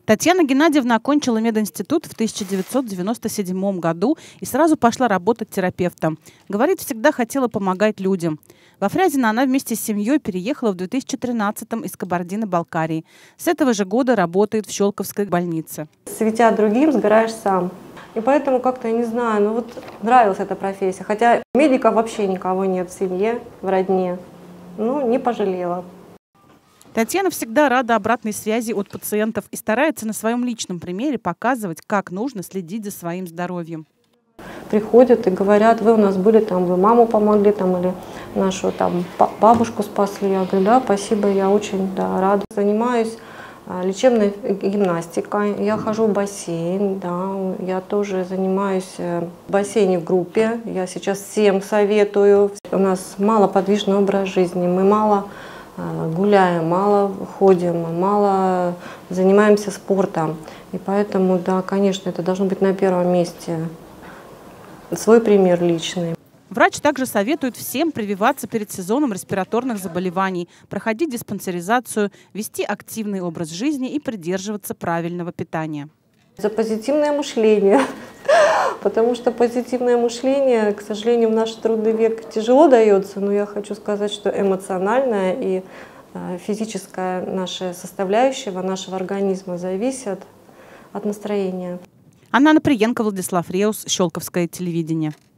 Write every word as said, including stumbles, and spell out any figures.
Татьяна Геннадьевна окончила мединститут в тысяча девятьсот девяносто седьмом году и сразу пошла работать терапевтом. Говорит, всегда хотела помогать людям. Во Фрязино она вместе с семьей переехала в две тысячи тринадцатом из Кабардино-Балкарии. С этого же года работает в Щелковской больнице. Светя другим, сгораешь сам. И поэтому как-то, я не знаю, ну вот нравилась эта профессия. Хотя медиков вообще никого нет в семье, в родне. Ну, не пожалела. Татьяна всегда рада обратной связи от пациентов и старается на своем личном примере показывать, как нужно следить за своим здоровьем. Приходят и говорят: вы у нас были, там, вы маму помогли, там, или нашу там, бабушку спасли. Я говорю: да, спасибо, я очень да, рада. Занимаюсь лечебной гимнастикой, я хожу в бассейн, да, я тоже занимаюсь в бассейне в группе. Я сейчас всем советую. У нас малоподвижный образ жизни, мы мало гуляем, мало ходим, мало занимаемся спортом. И поэтому, да, конечно, это должно быть на первом месте. Свой пример личный. Врач также советует всем прививаться перед сезоном респираторных заболеваний, проходить диспансеризацию, вести активный образ жизни и придерживаться правильного питания. За позитивное мышление. Потому что позитивное мышление, к сожалению, в наш трудный век тяжело дается, но я хочу сказать, что эмоциональная и физическая наша составляющая нашего организма зависят от настроения. Анна Наприенко, Владислав Реус, Щелковское телевидение.